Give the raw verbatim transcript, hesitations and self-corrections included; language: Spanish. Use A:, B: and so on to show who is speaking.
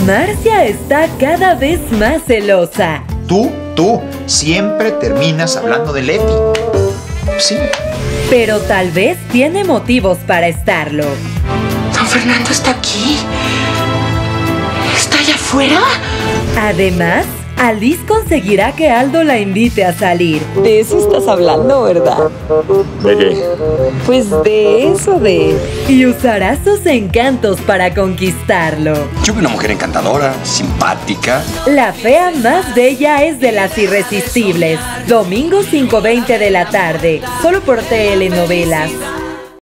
A: Marcia está cada vez más celosa.
B: Tú, tú, siempre terminas hablando de Leti. Sí.
A: Pero tal vez tiene motivos para estarlo.
C: Don Fernando está aquí. ¿Está allá afuera?
A: Además, Alice conseguirá que Aldo la invite a salir.
D: De eso estás hablando, ¿verdad?
E: ¿De qué?
D: Pues de eso de...
A: Y usará sus encantos para conquistarlo.
E: Yo veo una mujer encantadora, simpática.
A: La fea más bella es de las irresistibles. Domingo cinco veinte de la tarde, solo por Telenovelas.